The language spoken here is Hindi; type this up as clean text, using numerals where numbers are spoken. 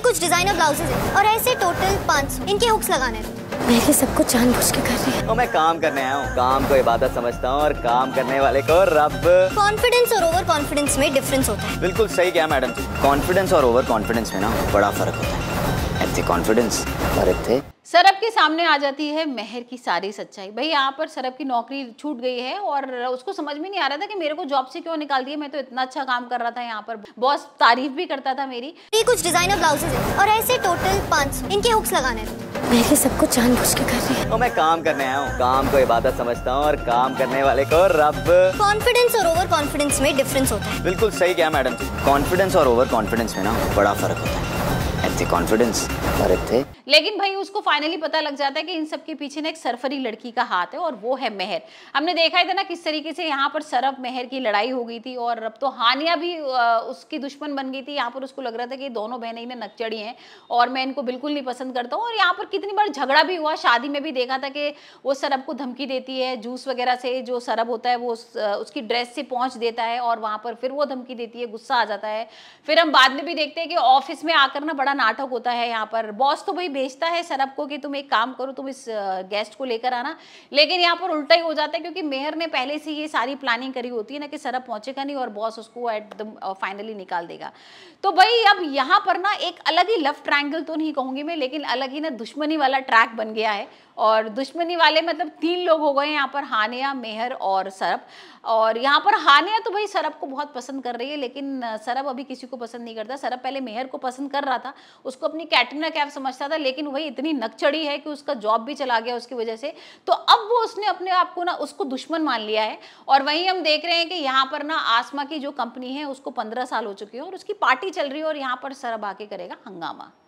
कुछ डिजाइनर ब्लाउजेज हैं और ऐसे टोटल 500 इनके हुक्स लगाने हैं। मैं सब कुछ जानबूझ के कर रही है। तो मैं काम करने आया हूँ, काम को इबादत समझता हूँ और काम करने वाले को रब। कॉन्फिडेंस और ओवर कॉन्फिडेंस में डिफरेंस होता है। बिल्कुल सही क्या मैडम जी, कॉन्फिडेंस और ओवर कॉन्फिडेंस में ना बड़ा फर्क होता है। इतने कॉन्फिडेंस और इतने सरब के सामने आ जाती है मेहर की सारी सच्चाई। भाई यहाँ पर सरब की नौकरी छूट गई है और उसको समझ में नहीं आ रहा था कि मेरे को जॉब से क्यों निकाल दिया, मैं तो इतना अच्छा काम कर रहा था, यहाँ पर बॉस तारीफ भी करता था मेरी। ये कुछ डिजाइनर ब्लाउजेज हैं और ऐसे टोटल 500 इनके हुक्स लगाने हैं। मैं सब कुछ जानबूझ के कर रही है। तो मैं काम करने आया हूँ, काम को इबादत समझता हूँ और काम करने वाले को रब। कॉन्फिडेंस और ओवर कॉन्फिडेंस में डिफरेंस होता है। बिल्कुल सही क्या मैडम जी, कॉन्फिडेंस और ओवर कॉन्फिडेंस में ना बड़ा फर्क होता है। इतने कॉन्फिडेंस और इतने लेकिन भाई उसको फाइनली पता लग जाता है कि इन सब के पीछे ना एक सरफरी लड़की का हाथ है और वो है मेहर। हमने देखा ही था ना किस तरीके से यहाँ पर सरब मेहर की लड़ाई हो गई थी और अब तो हानिया भी उसकी दुश्मन बन गई थी। यहाँ पर उसको लग रहा था कि दोनों बहनें इन्हें नकचड़ी हैं और मैं इनको बिल्कुल नहीं पसंद करता हूँ। और यहाँ पर कितनी बार झगड़ा भी हुआ, शादी में भी देखा था कि वो सरब को धमकी देती है जूस वगैरह से, जो सरब होता है वो उसकी ड्रेस से पहुँच देता है और वहाँ पर फिर वो धमकी देती है, गुस्सा आ जाता है। फिर हम बाद में भी देखते हैं कि ऑफिस में आकर ना बड़ा नाटक होता है। यहाँ पर बॉस तो भाई भेजता है सरब को कि तुम एक काम करो, तुम इस गेस्ट को लेकर आना, लेकिन यहाँ पर उल्टा ही हो जाता है क्योंकि मेहर ने पहले से ये सारी प्लानिंग करी होती है ना कि सरब पहुंचेगा नहीं और बॉस उसको एट द फाइनली निकाल देगा। तो भाई अब यहाँ पर ना एक अलग ही लव ट्रायंगल तो नहीं कहूंगी मैं, लेकिन अलग ही ना दुश्मनी वाला ट्रैक बन गया है। और दुश्मनी वाले मतलब 3 लोग हो गए यहाँ पर, हानिया, मेहर और सरब। और यहाँ पर हानिया तो भाई सरब को बहुत पसंद कर रही है, लेकिन सरब अभी किसी को पसंद नहीं करता। सरब पहले मेहर को पसंद कर रहा था, उसको अपनी कैटरीना कैफ समझता था, लेकिन वही इतनी नकचड़ी है कि उसका जॉब भी चला गया उसकी वजह से। तो अब वो उसने अपने आप को ना उसको दुश्मन मान लिया है। और वहीं हम देख रहे हैं कि यहाँ पर ना आसमा की जो कंपनी है उसको 15 साल हो चुके हैं और उसकी पार्टी चल रही है और यहाँ पर सरब आके करेगा हंगामा।